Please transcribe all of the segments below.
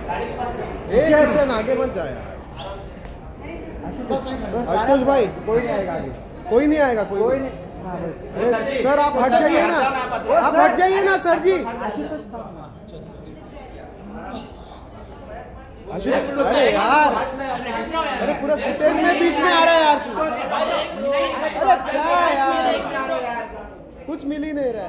एक क्वेश्चन आगे मत जाए यार। आशुतोष भाई कोई नहीं आएगा आगे, कोई नहीं आएगा, कोई नहीं। सर आप हट जाइए ना, आप हट जाइए ना सर जी। आशुतोष था। आशुतोष, अरे यार, अरे पूरा फुटेज में बीच में आ रहा है यार तू। अरे क्या यार, कुछ मिल ही नहीं रहा है।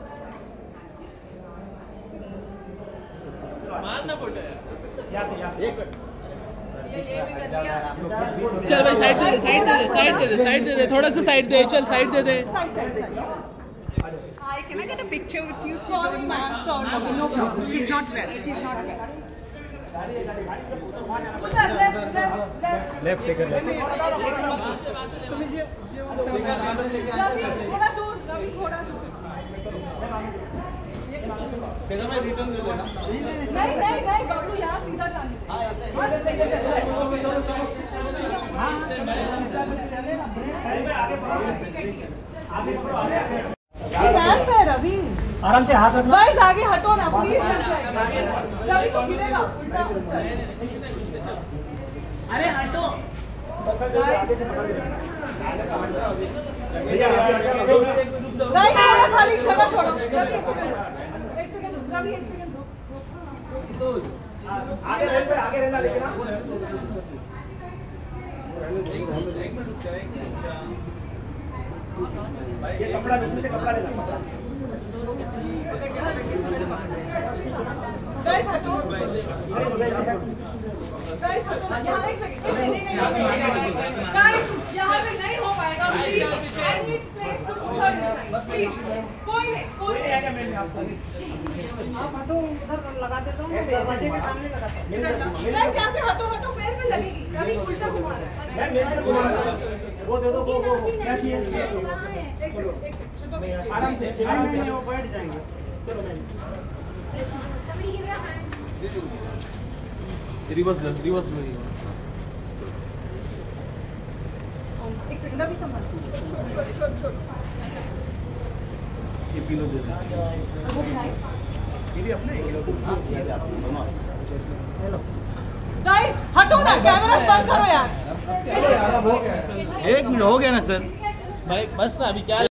चल भाई साइड दे दे, साइड दे दे, साइड दे दे, साइड दे दे, थोड़ा सा साइड दे, चल साइड दे दे। Can I get a picture with you? Sorry, ma'am. Sorry. Okay, no problem. She's not well. She's not well. Left से कर ले। रवि, थोड़ा दूर, रवि, थोड़ा दूर। नहीं, बबलू यहाँ सीधा जाने। रवि आराम से हाथ रखना। गाइस आगे हटो ना प्लीज। रवि तो गिरेगा उल्टा। अरे हटो। गाइस खाली जगह छोड़ो। रवि एक सेकंड रुक, रवि एक सेकंड रुक। आगे रहना लेकिन ये कपड़ा नीचे से कपड़ा लेना। गाइस हटो। गाइस हटो, यहाँ एक सेकंड। गाइस यहाँ पे नहीं हो पाएगा please. I need place to put her please. कोई नहीं आएगा। मैं आपको आप हटो, उधर लगा देता हूँ, दरवाजे के सामने लगाता हूँ। गाइस यहाँ से हटो, पैर में लगेगी। रवि उल्टा घुमा रहा है। वो दे दो, वो क्या चाहिए? आराम से वो बैठ जाएंगे। चलो मैं रिवर्स लो। एक सेकंड अभी संभाल। ये पिलो दे दे। ये भी अपने गाइस हटो ना, कैमरा बंद करो यार। 1 मिनट हो गया ना सर। भाई बस ना, अभी क्या